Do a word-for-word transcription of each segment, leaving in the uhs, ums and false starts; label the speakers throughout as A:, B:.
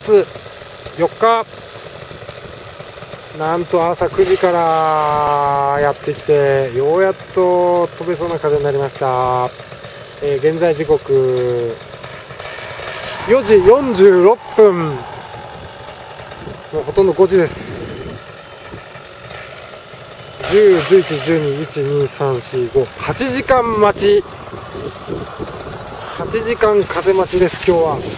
A: つよっか、なんと朝くじからやってきて、ようやっと飛べそうな風になりました。えー、現在時刻よじよんじゅうろっぷん、もうほとんどごじです。じゅう、じゅういち、じゅうに、いち、に、さん、し、ご、はちじかん待ち、はちじかん風待ちです。今日は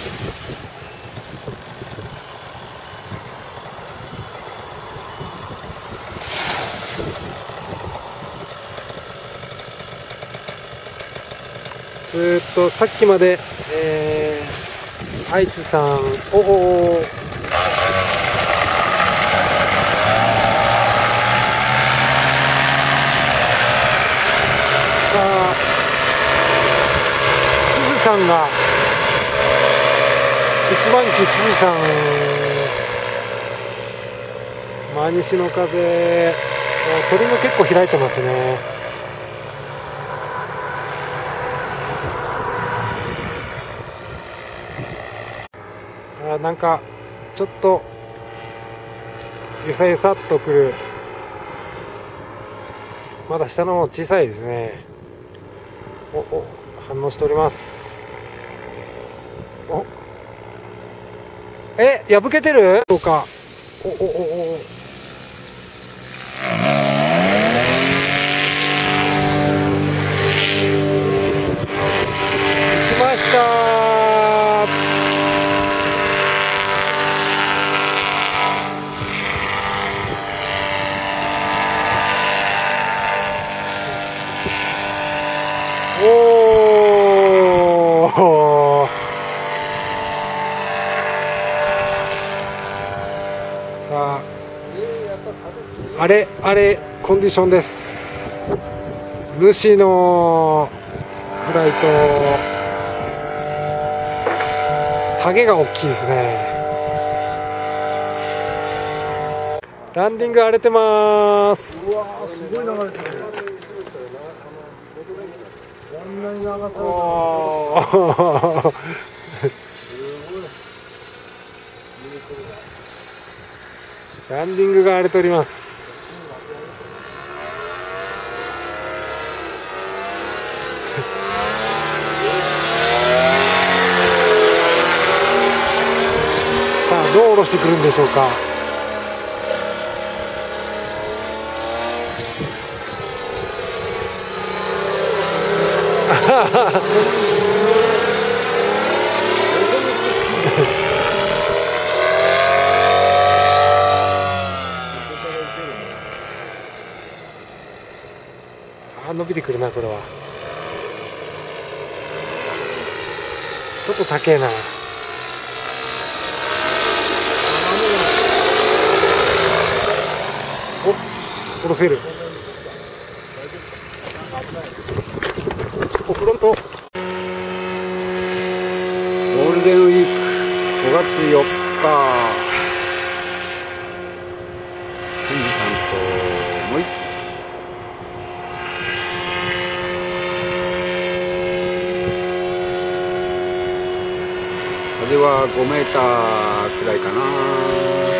A: ずーっとさっきまで、えー、アイスさん、おおさんが一番機辻さん、真西の風、鳥も結構開いてますね。あ、なんかちょっとゆさゆさっとくる。まだ下の方小さいですね。おお、反応しております。お、え、破けてるどうか。おおおお、来ました。おお、さあ、あれあれコンディションです。主のフライト下げが大きいですね。ランディング荒れてます。
B: うわー、すごい流れてる。こんなに流されてる。
A: ランディングが荒れております。さあ、どう下ろしてくるんでしょうか。あ、伸びてくるな、これは。ちょっと高えな。お、下ろせる。お、フロント。ゴ
C: ールデンウィークごがつよっか、ケンジさんともう一機、風はごメーターくらいかな。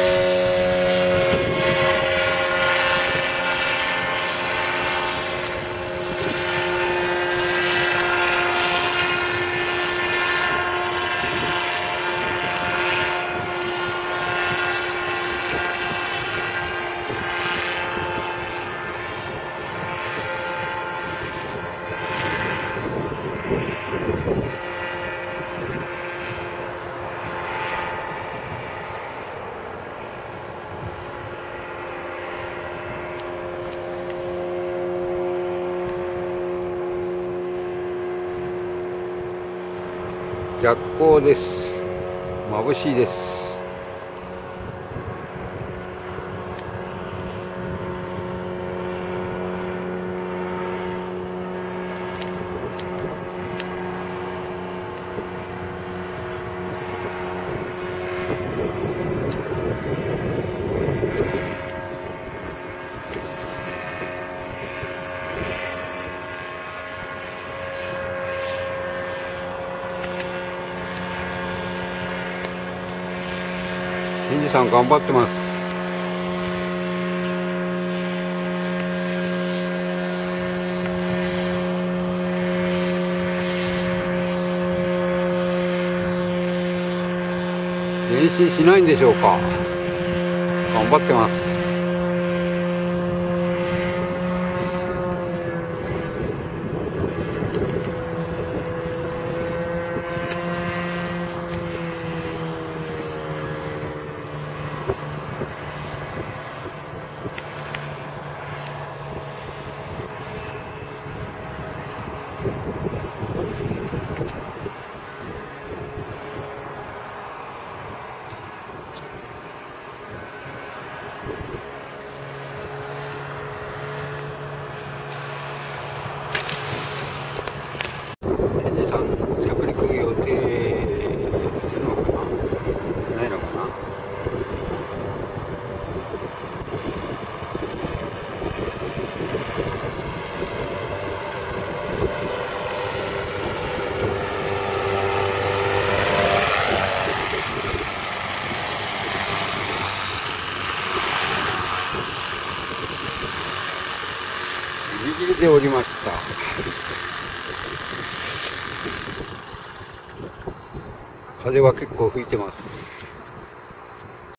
C: 逆光です。眩しいです。 新次さん頑張ってます。練習しないんでしょうか。頑張ってます。着陸予定するのかな、しないのかな。ギリギリで降りました。風は結構吹いてます。